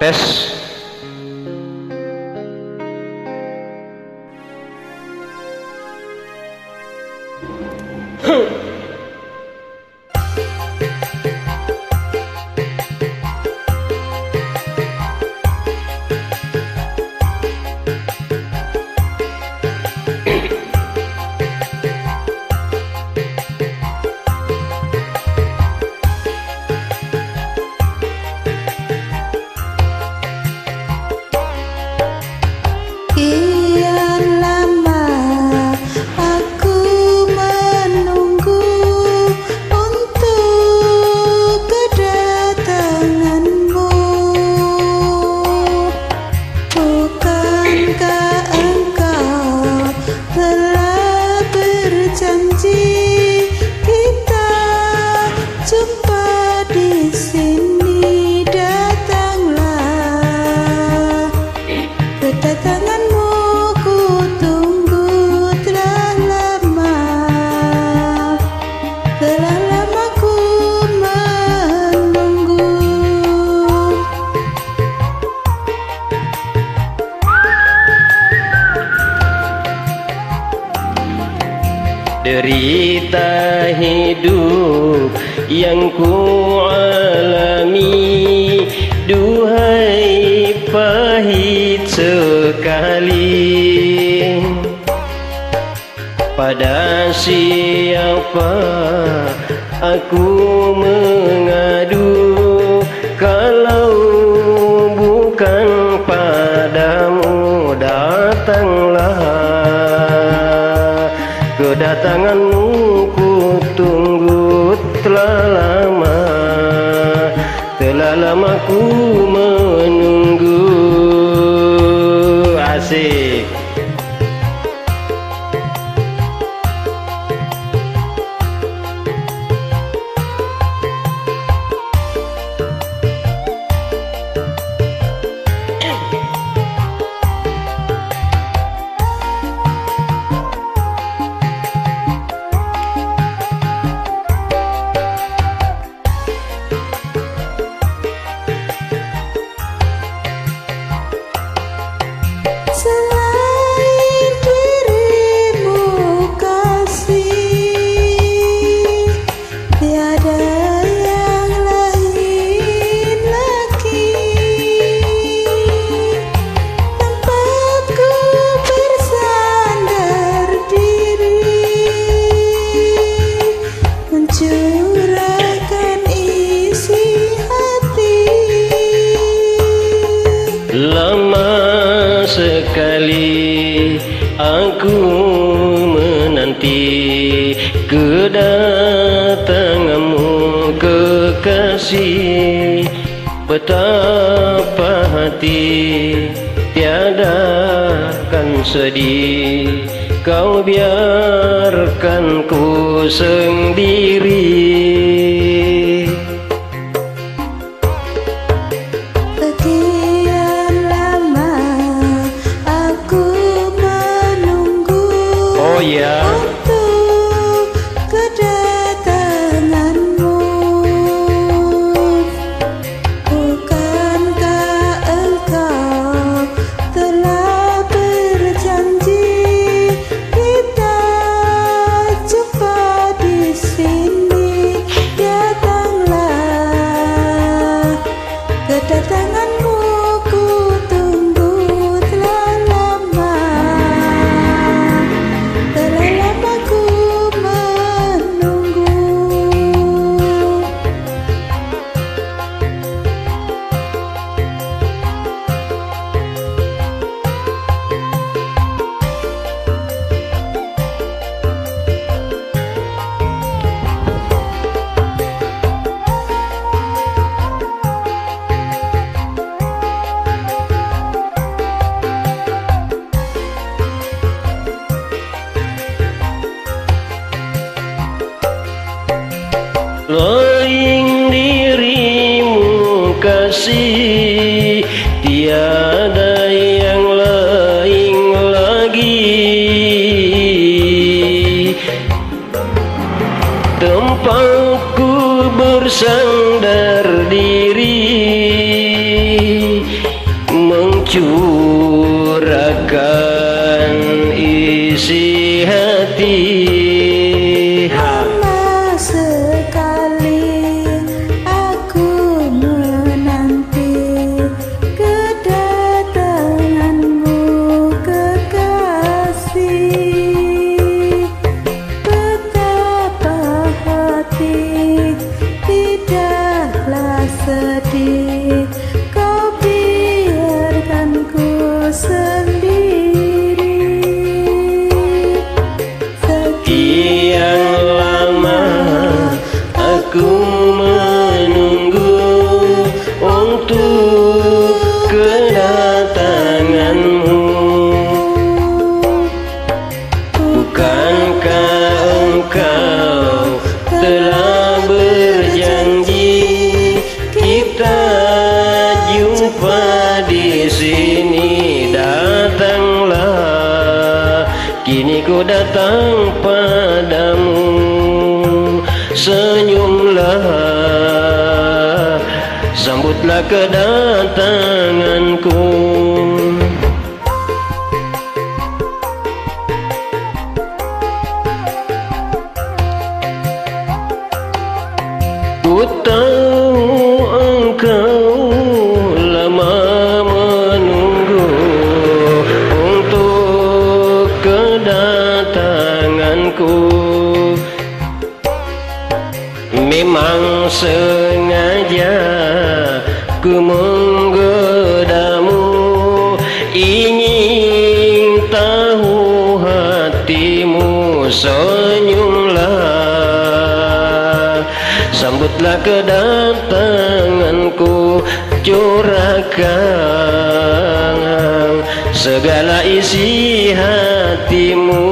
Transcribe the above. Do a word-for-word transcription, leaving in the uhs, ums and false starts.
Tes. Kian lama aku menunggu untuk kedatanganmu. Bukankah engkau telah berjanji kita jumpa di sini? Datanglah, kedatanganmu ku tunggu telah lama, telah lama ku menunggu. Derita hidup yang ku alami, duhai pahit sekali. Pada siapa aku mengadu kalau bukan padamu? Datanglah, kedatanganmu ku tunggu telah lama, telah lama ku menunggu. Asik. Selain dirimu kasih, tiada yang lain lagi. Tempatku bersandar diri, mencurahkan isi hati. Lama sekali aku menanti kedatanganmu kekasih. Betapa hati tiada kan sedih, kau biarkan ku sendiri. Sekian lama aku menunggu Oh ya, untuk kedatanganmu. Bukankah engkau telah berjanji kita jumpa di sini? Datanglah, kedatanganmu ku tunggu telah lama, telah lama ku menunggu. Loing dirimu kasih, tiada yang lain lagi. Tempatku bersandar diri, curahkan isi hati. Lama sekali aku menanti kedatanganmu kekasih. Betapa hati tidaklah sedih, kau biarkan ku sendiri. Sekian lama aku menunggu untuk kedatanganmu. Bukankah engkau telah berjanji kita jumpa di sini? Datanglah, kini ku datang padamu. Senyumlah, sambutlah kedatanganku. Ku tahu engkau lama menunggu untuk kedatanganku. Memang sengaja ku menggodamu, ingin tahu hatimu. Senyumlah, sambutlah kedatanganku. Curahkan segala isi hatimu.